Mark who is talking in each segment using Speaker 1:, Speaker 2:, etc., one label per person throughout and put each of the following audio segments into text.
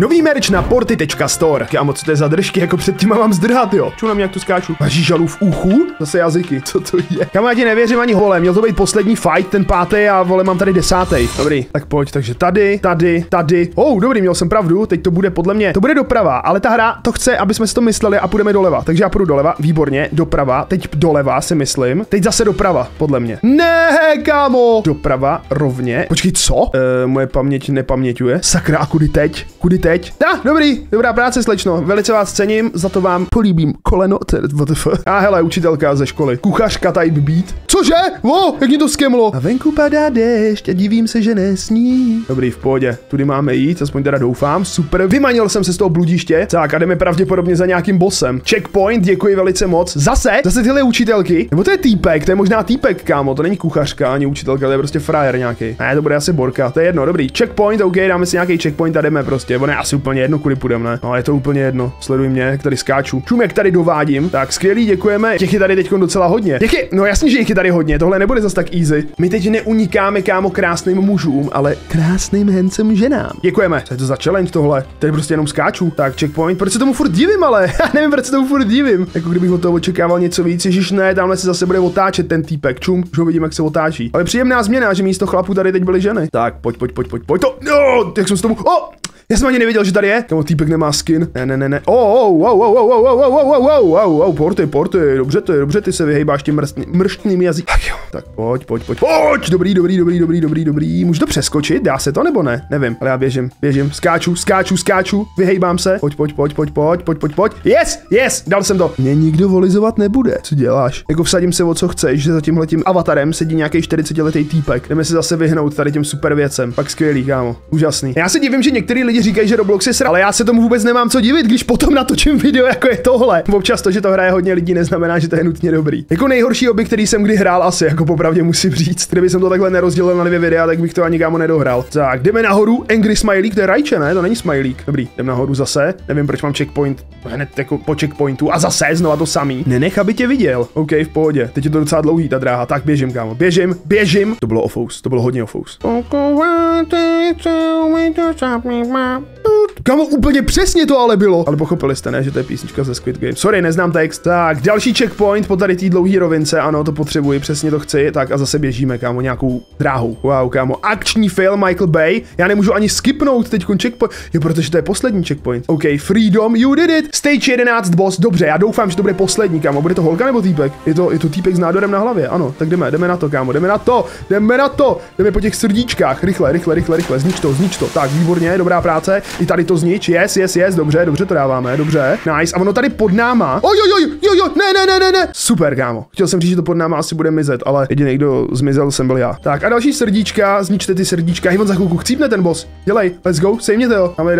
Speaker 1: Nový merch na porty.store. Kámo, co to je za držky, jako předtím mám zdrhat, jo. Ču na mě, jak tu skáču. Máš žalu v uchu? Zase jazyky, co to je? Kámo, já ti nevěřím ani vole, měl to být poslední fight, ten 5. a vole, mám tady 10. Dobrý, tak pojď, takže tady. Dobrý, měl jsem pravdu, teď to bude podle mě, to bude doprava, ale ta hra to chce, aby jsme si to mysleli a půjdeme doleva. Takže já půjdu doleva, výborně, doprava, teď doleva si myslím, teď zase doprava, podle mě. Ne, kámo! Doprava, rovně. Počkej, co? Moje paměť nepaměťuje. Sakra, a kudy teď? Kudy teď? Dobrý, dobrá práce, slečno. Velice vás cením, za to vám políbím koleno. A hele, učitelka ze školy. Kuchařka type beat. Cože? Jak mě to skemlo? A venku padá déšť a divím se, že nesní. Dobrý, v pohodě. Tudy máme jít, aspoň teda doufám. Super. Vymanil jsem se z toho bludiště. Tak a jdeme pravděpodobně za nějakým bossem. Checkpoint, děkuji velice moc. Zase tyhle učitelky. Nebo to je týpek, to je možná týpek, kámo. To není kuchařka ani učitelka, to je prostě frajer nějaký. Ne, to bude asi Borka. To je jedno, dobrý. Checkpoint, OK, dáme si nějaký checkpoint a jdeme prostě. On je asi úplně jedno, kudy půjdeme, ne? No, je to úplně jedno. Sleduj mě, jak tady skáču. Čum, jak tady dovádím. Tak, skvělý, děkujeme. Těch je tady teď docela hodně. No jasně, že jich je tady hodně. Tohle nebude zas tak easy. My teď neunikáme, kámo, krásným mužům, ale krásným handsome ženám. Děkujeme. Co je to za challenge tohle? Tady prostě jenom skáču. Tak, checkpoint. Proč se tomu furt divím, ale? Já nevím, proč se tomu furt divím. Jako kdybych od toho očekával něco víc. Ježiš, ne, tamhle se zase bude otáčet ten týpek. Čum, už ho vidím, jak se otáčí. Ale příjemná změna, že místo chlapů tady teď byly ženy. Tak, pojď to. No, jak jsem s tomu. Já jsem ani nevěděl, že tady je. Kámo, týpek nemá skin. Ne. Porty. Dobře, ty se vyhejbáš tím mrštným jazykem. Tak pojď. Dobrý. Můžu to přeskočit? Dá se to nebo ne? Nevím, ale já běžím. Skáču. Vyhejbám se. Pojď. Yes, dal jsem to. Mě nikdo volizovat nebude. Co děláš? Jako vsadím se o co chceš, že za tímhletím avatarem sedí nějaký 40letý týpek. Jdeme se zase vyhnout tady těm super věcem. Pak skvělý, kámo. Úžasný. Já se divím, že některý lidi říkají, že Roblox je ale já se tomu vůbec nemám co divit, když potom natočím video, jako je tohle. Občas to, že to hraje hodně lidí, neznamená, že to je nutně dobrý. Jako nejhorší hobby, který jsem kdy hrál, asi, jako popravdě musím říct. Kdyby jsem to takhle nerozdělil na 2 videa, tak bych to ani kámo nedohrál. Tak, jdeme nahoru. Angry Smiley, to je rajče, ne? To není Smiley. Dobrý, jdem nahoru zase. Nevím, proč mám checkpoint hned jako po checkpointu a zase znova to samý. Nenech, aby tě viděl. OK, v pohodě. Teď je to docela dlouhý ta dráha. Tak běžím, kámo. Běžím. To bylo ofous. To bylo hodně ofous. Kámo, úplně přesně to ale bylo. Ale pochopili jste, ne, že to je písnička ze Squid Game. Sorry, neznám text. Tak, další checkpoint po tady té dlouhé rovince. Ano, to potřebuji, přesně to chci. Tak a zase běžíme, kámo, nějakou dráhou. Wow, kámo, akční film Michael Bay. Já nemůžu ani skipnout teďkon checkpoint. Jo, protože to je poslední checkpoint. OK, freedom, you did it. Stage 11 boss. Dobře, já doufám, že to bude poslední, kámo. Bude to holka nebo týpek? Je to týpek s nádorem na hlavě. Ano, tak jdeme na to, kámo. Jdeme na to. Jdeme po těch srdíčkách. Rychle. Znič to. Tak, výborně, dobrá práce. I tady to znič. Yes, dobře to dáváme, dobře. Nice. A ono tady pod náma. Ne. Super, kámo. Chtěl jsem říct, že to pod náma asi bude mizet, ale jediný, kdo zmizel, jsem byl já. Tak a další srdíčka, zničte ty srdíčka. Hej, on za chvilku chcípne ten boss. Dělej, let's go, sejměte ho. Tamhle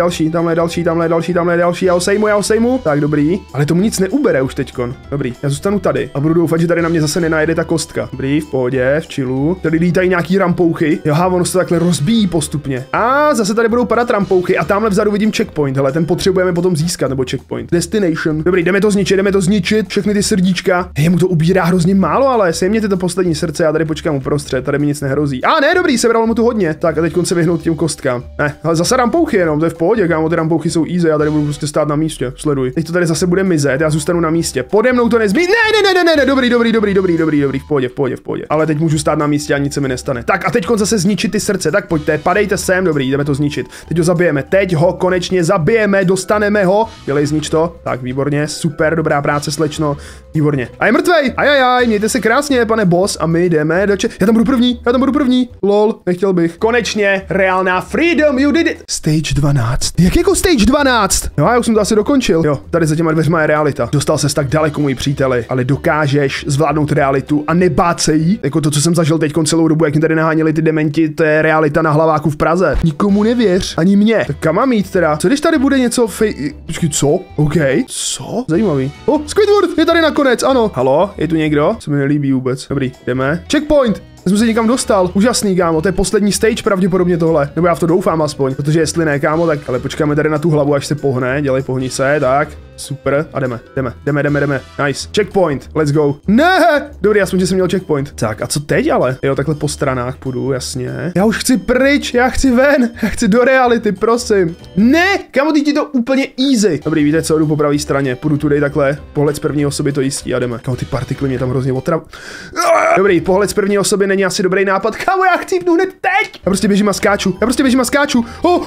Speaker 1: je další, já ho sejmu. Tak, dobrý. Ale tomu nic neubere už teďkon. Dobrý, já zůstanu tady a budu doufat, že tady na mě zase nenajede ta kostka. Dobrý, v pohodě, v chillu. Tady lítají nějaký rampouchy. Joha, ono se takhle rozbíjí postupně. A zase tady budou padat rampouchy a tamhle vzadu vidím checkpoint. Hele, ten potřebujeme potom získat, nebo checkpoint. Destination. Dobrý, jdeme to zničit, všechny ty srdíčka. Hej, mu to ubírá hrozně málo, ale sejměte to poslední srdce, já tady počkám uprostřed, tady mi nic nehrozí. Ne, dobrý, sebralo mu to hodně. Tak a teď se vyhnout těm kostkám. Ne, ale zase rampouchy jenom, to je v pohodě, kámo, ty rampouchy jsou easy, já tady budu prostě stát na místě. Sleduj. Teď to tady zase bude mizet, já zůstanu na místě. Pode mnou to nezbí. Ne, dobrý, v pohodě. Ale teď můžu stát na místě a nic se mi nestane. Tak a teď zase zničit ty srdce. Tak pojďte, padejte sem, dobrý, jdeme to zničit. Teď ho zabijeme. Teď ho konečně zabijeme, dostaneme ho. Dělej, znič to. Tak, výborně, super, dobrá práce, slečno. Výborně. A je mrtvej. Ajajaj, mějte se krásně, pane boss, a my jdeme do Já tam budu první. Lol, nechtěl bych. Konečně reálná freedom, you did it. Stage 12. Jak jako stage 12? Jo, já už jsem to asi dokončil. Jo, tady za těma dveřma je realita. Dostal ses tak daleko, můj příteli, ale dokážeš zvládnout realitu a nebát se jí. Jako to, co jsem zažil teď celou dobu, jak mi tady naháněli ty dementi, to je realita na hlaváku v Praze. Nikomu nevěř, ani mě. Tak kam mám jít teda? Co když tady bude něco Počkej, co? OK. Co? Zajímavý. Squidward je tady nakonec, ano. Halo, je tu někdo? Co mi nelíbí vůbec. Dobrý, jdeme. Checkpoint. Já jsem se někam dostal. Úžasný, kámo, to je poslední stage pravděpodobně tohle. Nebo já v to doufám aspoň, protože jestli ne, kámo, tak ale počkáme tady na tu hlavu, až se pohne, pohni se, tak. super, a jdeme. Nice, checkpoint, let's go. Ne, dobrý, aspoň, že jsem měl checkpoint. Tak, a co teď ale? Jo, takhle po stranách půjdu, jasně. Já už chci pryč, já chci ven, já chci do reality, prosím. Ne, kámo, teď je to úplně easy. Dobrý, víte co, jdu po pravé straně, půjdu tudy takhle, pohled z první osoby to jistí a jdeme. Kámo, ty partikly mě tam hrozně Dobrý, pohled z první osoby není asi dobrý nápad. Kámo, já chci hned teď. Já prostě běžím a skáču.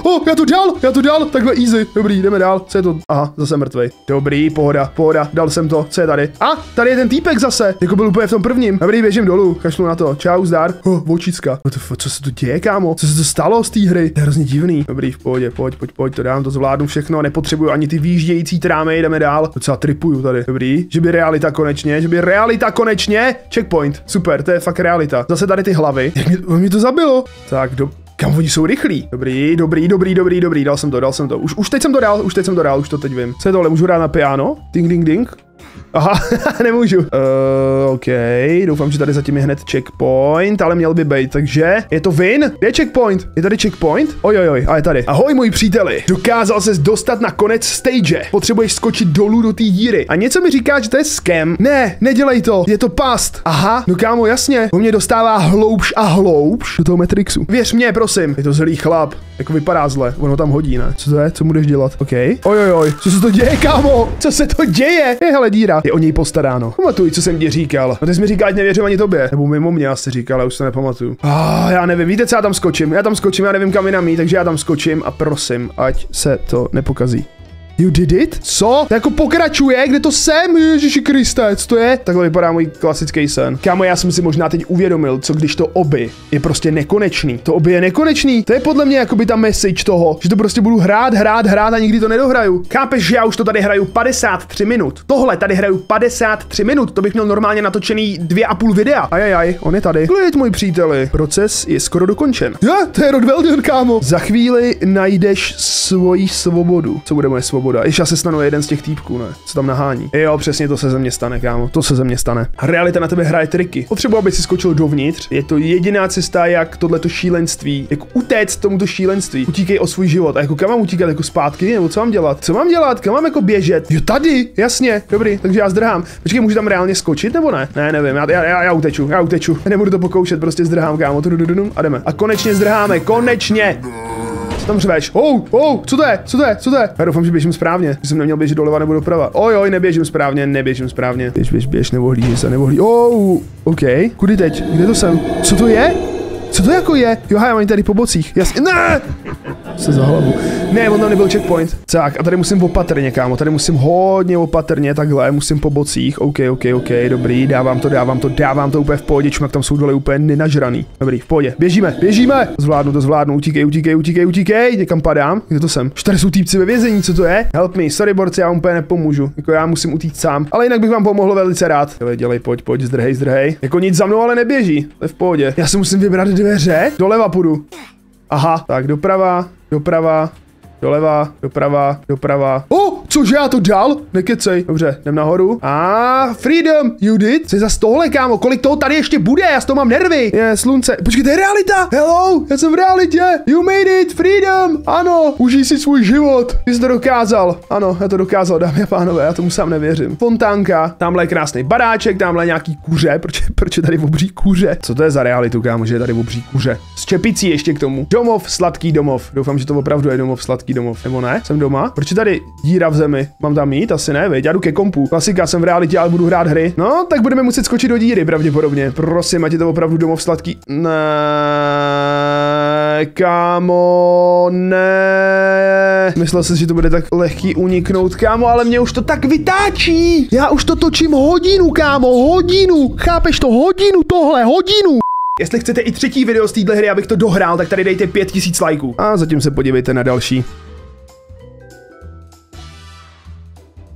Speaker 1: Já to dal, takhle easy. Dobrý, jdeme dál. Co je to? Aha, zase mrtvej. Dobrý, pohoda, dal jsem to. Co je tady? A, tady je ten týpek zase, jako byl úplně v tom prvním. Dobrý, běžím dolů, kašlu na to. Čau, zdar. Vočicka. Co se tu děje, kámo? Co se to stalo z té hry? To je hrozně divný. Dobrý, v pohodě, pojď, to dám, to zvládnu všechno, nepotřebuju ani ty výjíždějící trámy, jdeme dál. Docela tripuju tady. Dobrý, že by realita konečně. Checkpoint. Super, to je fakt realita. Zase tady ty hlavy. Jak mě to zabilo? Tak, kam oni jsou rychlí? Dobrý, dal jsem to. Už teď jsem to dal, už to teď vím. Co je tohle, můžu hrát na piano? Ding. Aha, nemůžu. OK, doufám, že tady zatím je hned checkpoint, ale měl by být, takže je to win? Je checkpoint? Je tady checkpoint? Ojojoj, a je tady. Ahoj, moji příteli. Dokázal ses dostat na konec stage. Potřebuješ skočit dolů do té díry. A něco mi říká, že to je scam. Ne, nedělej to. Je to past. Aha, no kámo, jasně. On mě dostává hloubš a hloubš do toho Matrixu. Věř mě, prosím. Je to zlý chlap. Jako vypadá zle. Ono tam hodí, ne? Co to je? Co budeš dělat? OK. Ojojoj. Co se to děje, kámo? Co se to děje? Je hele díra. Je o něj postaráno. Pamatuj, co jsem ti říkal. No ty jsi mi říkal, ať nevěřím ani tobě. Nebo mimo mě asi říkal, ale už se nepamatuju. Já nevím, víte co, já tam skočím, já nevím kam jinam jít, takže já tam skočím a prosím, ať se to nepokazí. You did it? Co? To jako pokračuje? Kde to jsem? Ježiši Kriste, co to je? Takhle vypadá můj klasický sen. Kámo, já jsem si možná teď uvědomil, co když to oby je prostě nekonečný. To oby je nekonečný. To je podle mě jakoby ta message toho, že to prostě budu hrát a nikdy to nedohraju. Chápeš, že já už to tady hraju 53 minut. Tohle tady hraju 53 minut. To bych měl normálně natočený 2,5 videa. Ajajaj, on je tady. Klid, můj příteli. Proces je skoro dokončen. To je Rod Weldon, kámo. Za chvíli najdeš svoji svobodu. Co bude moje svoboda? Ještě já se stanu jeden z těch týpků, ne? Co tam nahání. Jo, přesně to se ze mě stane, kámo. To se ze mě stane. Realita na tebe hraje triky. Potřebuji, aby si skočil dovnitř. Je to jediná cesta, jak tohleto šílenství, jak utéct tomuto šílenství. Utíkej o svůj život. A jako kam mám utíkat, jako zpátky, nebo co mám dělat? Co mám dělat? Kam mám jako běžet? Jo, tady, jasně, dobrý, takže já zdrhám. Počkej, můžu tam reálně skočit nebo ne? Ne, nevím, já uteču. Já nebudu to pokoušet, prostě zdrhám, kámo. A jdeme. A konečně zdrháme, konečně. Tam řveš. Co to je? Já doufám, že běžím správně. Že jsem neměl běžet doleva nebo doprava. Ojoj, neběžím správně. Běž, nevohlíži se. OK. Kudy teď? Kde to jsem? Co to je? Co to jako je? Jo, já mám tady po bocích. Jasně. Ne! Se za hlavu. Ne, on tam nebyl checkpoint. Tak, a tady musím opatrně, kámo. Tady musím hodně opatrně, takhle. Musím po bocích. OK. Dobrý, dávám to úplně v pohodě, čumak tam jsou dole úplně nenažraný. Dobrý, v pohodě. Běžíme. Zvládnu. Utíkej. Někam padám. Kde to jsem? Tady jsou týpci ve vězení, co to je? Help me, sorry, borci, já vám úplně nepomůžu. Jako já musím utíct sám. Ale jinak bych vám pomohl velice rád. Dělej, pojď, zdrhej. Jako nic za mnou ale neběží. To je v pohodě. Já si musím vybrat dveře. Doleva půjdu. Aha, tak doprava, doprava. Cože já to dal? Nekecej. Dobře, jdem nahoru. Freedom, you did. Co je za tohle, kámo? Kolik toho tady ještě bude? Já z toho mám nervy. Je, slunce. Počkej, to je realita. Hello, já jsem v realitě. You made it, freedom. Ano, užij si svůj život. Ty jsi to dokázal. Ano, já to dokázal, dámy a pánové, já tomu sám nevěřím. Fontánka, tamhle je krásný baráček, tamhle nějaký kuře. Proč je tady obří kuře? Co to je za realitu, kámo, že je tady obří kuře? S čepicí ještě k tomu. Domov, sladký domov. Doufám, že to opravdu je domov, sladký domov. Nebo ne? Jsem doma? Proč je tady díra v zemi? Mám tam jít? Asi ne, veď? Já jdu ke kompu. Klasika, jsem v realitě, ale budu hrát hry. No, tak budeme muset skočit do díry, pravděpodobně. Prosím, ať je to opravdu domov sladký. Ne, kámo, ne. Myslel jsem, že to bude tak lehký uniknout, kámo, ale mě už to tak vytáčí. Já už to točím hodinu, kámo, hodinu. Chápeš to? Hodinu tohle, hodinu. Jestli chcete i třetí video z téhle hry, abych to dohrál, tak tady dejte 5000 lajků. A zatím se podívejte na další.